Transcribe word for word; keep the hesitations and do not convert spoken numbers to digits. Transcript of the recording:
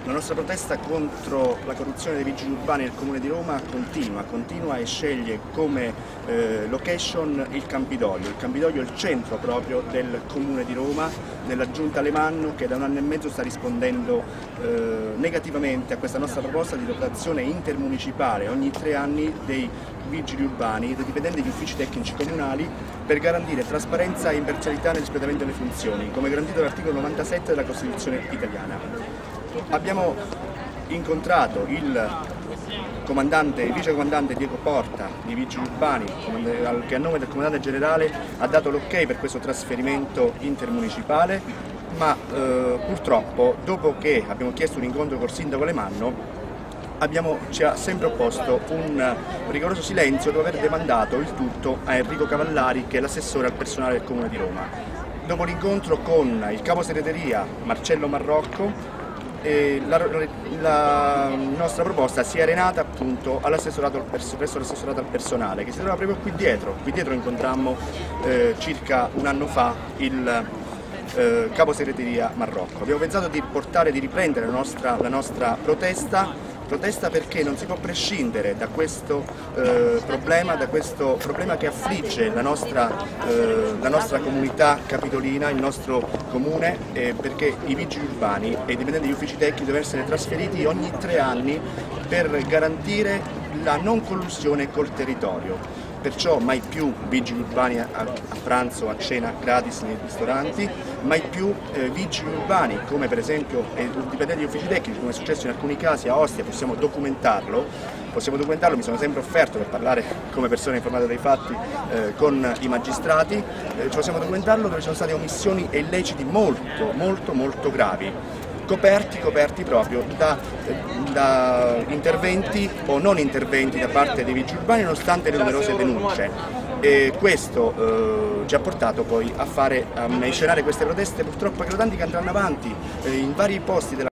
La nostra protesta contro la corruzione dei vigili urbani nel Comune di Roma continua, continua e sceglie come eh, location il Campidoglio. Il Campidoglio è il centro proprio del Comune di Roma, della Giunta Alemanno, che da un anno e mezzo sta rispondendo eh, negativamente a questa nostra proposta di dotazione intermunicipale ogni tre anni dei vigili urbani e dei dipendenti degli uffici tecnici comunali per garantire trasparenza e imparzialità nell'espletamento delle funzioni, come garantito dall'articolo novantasette della Costituzione italiana. Abbiamo incontrato il comandante, il vice comandante Diego Porta di Vigili Urbani, che a nome del comandante generale ha dato l'ok per questo trasferimento intermunicipale, ma eh, purtroppo dopo che abbiamo chiesto un incontro col sindaco Alemanno abbiamo, ci ha sempre opposto un rigoroso silenzio dopo aver demandato il tutto a Enrico Cavallari, che è l'assessore al personale del Comune di Roma. Dopo l'incontro con il capo segreteria Marcello Marrocco, E la, la nostra proposta si è arenata appunto all'assessorato al presso l'assessorato al personale, che si trova proprio qui dietro. Qui dietro incontrammo eh, circa un anno fa il eh, capo segreteria Marrocco. Abbiamo pensato di portare, di riprendere la nostra, la nostra protesta, protesta perché non si può prescindere da questo eh, problema, da questo problema che affligge la nostra, eh, la nostra comunità capitolina, il nostro comune, eh, perché i vigili urbani e i dipendenti degli uffici tecnici devono essere trasferiti ogni tre anni per garantire la non collusione col territorio. Perciò mai più vigili urbani a, a pranzo, a cena gratis nei ristoranti, mai più eh, vigili urbani come per esempio eh, dipendenti degli uffici tecnici, come è successo in alcuni casi a Ostia. Possiamo documentarlo, possiamo documentarlo, mi sono sempre offerto per parlare come persona informata dei fatti eh, con i magistrati, eh, possiamo documentarlo dove ci sono state omissioni e illeciti molto, molto, molto gravi. Coperti, coperti proprio da, da interventi o non interventi da parte dei vigili urbani nonostante le numerose denunce. E questo eh, ci ha portato poi a fare, a inscenare queste proteste purtroppo eclatanti che andranno avanti eh, in vari posti della